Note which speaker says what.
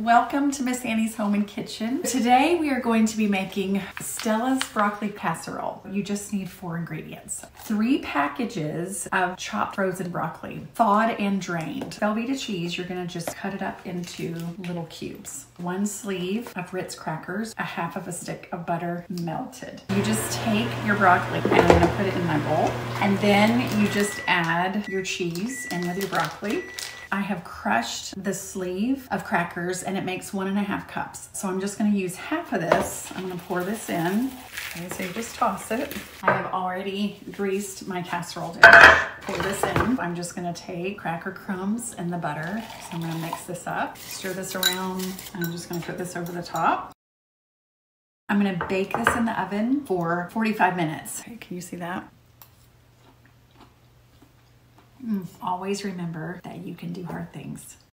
Speaker 1: Welcome to Miss Annie's Home and Kitchen. Today we are going to be making Stella's broccoli casserole. You just need 4 ingredients. 3 packages of chopped frozen broccoli, thawed and drained. Velveeta cheese, you're gonna just cut it up into little cubes. 1 sleeve of Ritz crackers, a half of a stick of butter melted. You just take your broccoli and I'm gonna put it in my bowl. And then you just add your cheese in with your broccoli. I have crushed the sleeve of crackers and it makes 1.5 cups. So I'm just gonna use half of this. I'm gonna pour this in. Okay, so you just toss it. I have already greased my casserole dish. Pour this in. I'm just gonna take cracker crumbs and the butter. So I'm gonna mix this up, stir this around. I'm just gonna put this over the top. I'm gonna bake this in the oven for 45 minutes. Okay, can you see that? Always remember that you can do hard things.